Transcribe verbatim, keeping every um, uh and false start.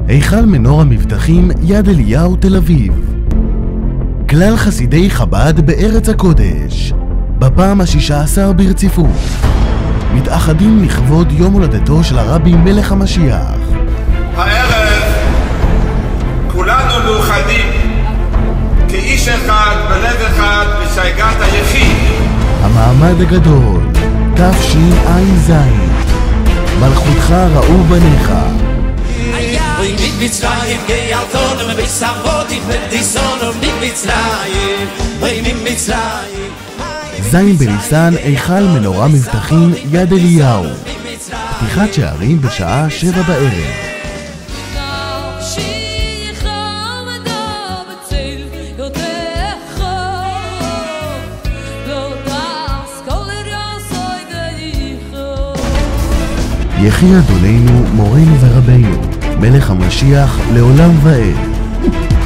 היכל מנור המבטחים יד אליהו תל אביב. כלל חסידי חב"ד בארץ הקודש, בפעם השישה עשר ברציפות, מתאחדים לכבוד יום הולדתו של הרבי מלך המשיח. הערב כולנו מאוחדים כאיש אחד בלב אחד בשייגת היחיד. המעמד הגדול, תשע"ז, מלכותך ראו בניך. Und mit Mitzrayim geh al tonem bis avot ich mit die Sonne mit Mitzrayim und mit Mitzrayim. זין בניסן, היכל מנורה מבטחים יד אליהו. פתיחת שערים בשעה שבע בערב. יחי אדוננו מורנו ורבנו מלך המשיח לעולם ועד.